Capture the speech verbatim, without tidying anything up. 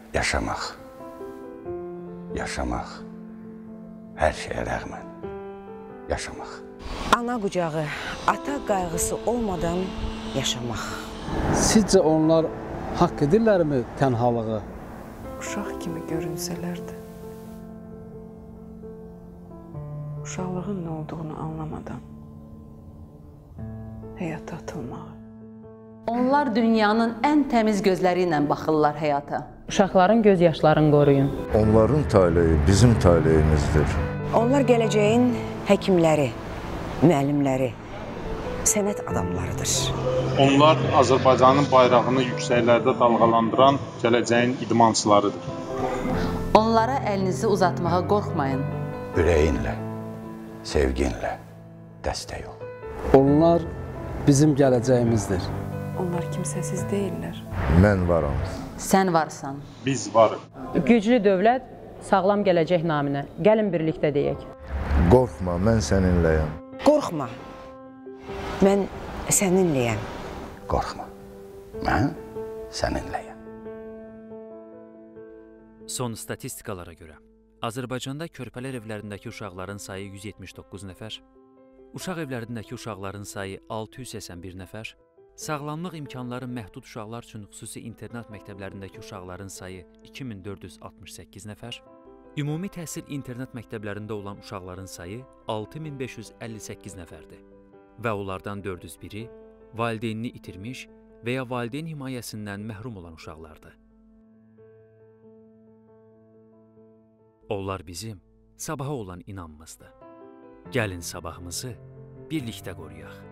Yaşamaq. Yaşamaq. Hər şeyə rəğmən. Yaşamaq. Ana qucağı, ata qayğısı olmadan yaşamaq. Sizcə onlar haqq edirlərmi tənhalığı? Uşaq kimi görünsələrdi. Uşaqlığın nə olduğunu anlamadan həyata atılmağı. Onlar dünyanın ən təmiz gözləri ilə baxırlar həyata. Uşaqların göz yaşlarını qoruyun. Onların taleyi bizim taleyimizdir. Onlar gələcəyin həkimləri, müəllimləri, sənət adamlarıdır. Onlar Azərbaycanın bayrağını yüksəklərdə dalğalandıran gələcəyin idmançılarıdır. Onlara əlinizi uzatmağa qorxmayın. Ürəyinlə, sevginlə dəstək ol. Onlar bizim gələcəyimizdir. Onlar kimsəsiz deyirlər. Mən varam. Sən varsan. Biz varıq. Güclü dövlət, sağlam gələcək naminə. Gəlin birlikdə deyək. Qorxma, mən səninləyəm. Qorxma, mən səninləyəm. Qorxma, mən səninləyəm. Son statistikalara görə, Azərbaycanda körpələr evlərindəki uşaqların sayı yüz yetmiş doqquz nəfər, uşaq evlərindəki uşaqların sayı altı yüz səksən bir nəfər, sağlamlıq imkanları məhdud uşaqlar üçün xüsusi internat məktəblərindəki uşaqların sayı iki min dörd yüz altmış səkkiz nəfər, ümumi təhsil internat məktəblərində olan uşaqların sayı altı min beş yüz əlli səkkiz nəfərdir və onlardan dörd yüz biri valideynini itirmiş və ya valideyn himayəsindən məhrum olan uşaqlardır. Onlar bizim sabaha olan inamımızdır. Gəlin sabahımızı birlikdə qoruyaq.